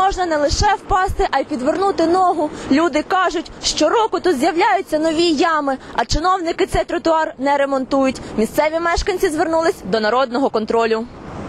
можна не лише впасти, а й підвернути ногу. Люди кажуть, щороку тут з'являються нові ями, а чиновники цей тротуар не ремонтують. Місцеві мешканці звернулись до народного контролю.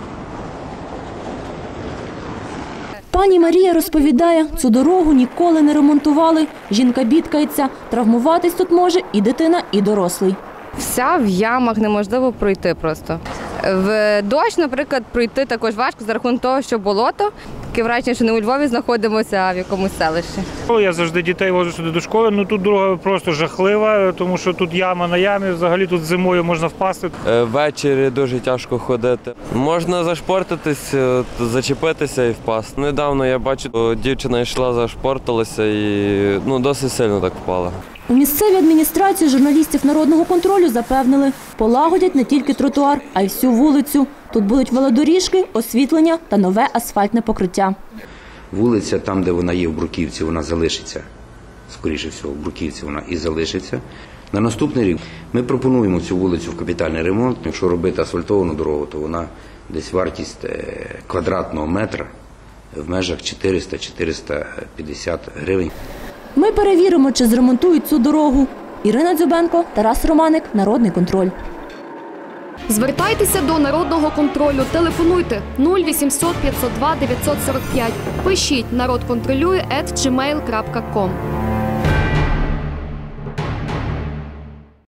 Пані Марія розповідає, цю дорогу ніколи не ремонтували. Жінка бідкається, травмуватись тут може і дитина, і дорослий. Вся в ямах, неможливо пройти просто. В дощ, наприклад, пройти також важко за рахунок того, що болото. Таке враження, що не у Львові знаходимося, а в якомусь селищі. Я завжди дітей вожу сюди до школи, але тут дорога просто жахлива, тому що тут яма на ямі, взагалі тут зимою можна впасти. Ввечері дуже тяжко ходити. Можна зашпортитись, зачепитися і впасти. Недавно я бачу, дівчина йшла, зашпортилася і досить сильно так впала. У місцевій адміністрації журналістів народного контролю запевнили, полагодять не тільки тротуар, а й всю вулицю. Тут будуть велодоріжки, освітлення та нове асфальтне покриття. Вулиця, там, де вона є в Бруківці, вона залишиться. Скоріше всього, в Бруківці вона і залишиться. На наступний рік ми пропонуємо цю вулицю в капітальний ремонт. Якщо робити асфальтовану дорогу, то вона десь вартість квадратного метра в межах 400-450 гривень. Ми перевіримо, чи зремонтують цю дорогу. Ірина Дзюбенко, Тарас Романик, Народний контроль. Звертайтеся до Народного контролю. Телефонуйте 0800 502 945. Пишіть «Народ контролює» @gmail.com.